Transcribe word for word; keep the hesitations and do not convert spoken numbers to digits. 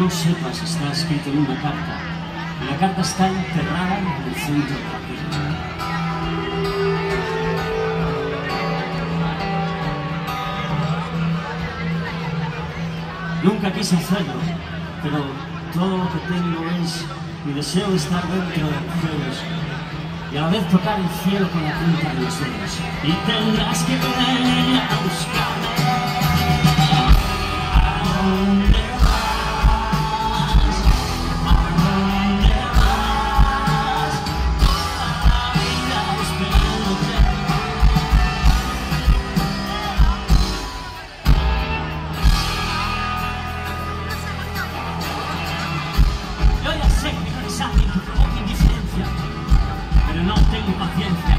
no sepas está escrito en una carta, y la carta está enterrada en el centro de la tierra. Nunca quise hacerlo, pero todo lo que tengo es mi deseo de estar dentro de los cielos y a la vez tocar el cielo con la punta de los dedos. Y tendrás que venir a buscarme. ¿A dónde vas? ¿A dónde vas? Toda la vida esperándote. Yo ya sé que no eres alguien que provoque indiferencia, pero no tengo paciencia.